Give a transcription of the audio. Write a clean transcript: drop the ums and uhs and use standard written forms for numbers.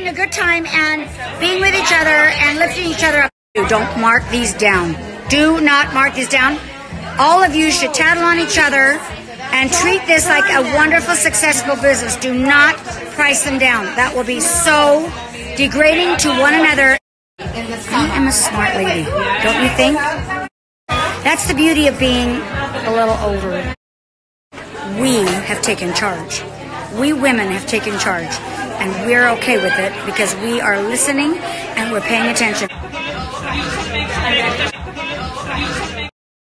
a good time and being with each other and lifting each other up. Don't mark these down. Do not mark these down. All of you should tattle on each other and treat this like a wonderful, successful business. Do not price them down. That will be so degrading to one another. I am a smart lady, don't you think? That's the beauty of being a little older. We have taken charge. We women have taken charge, and we're okay with it because we are listening and we're paying attention.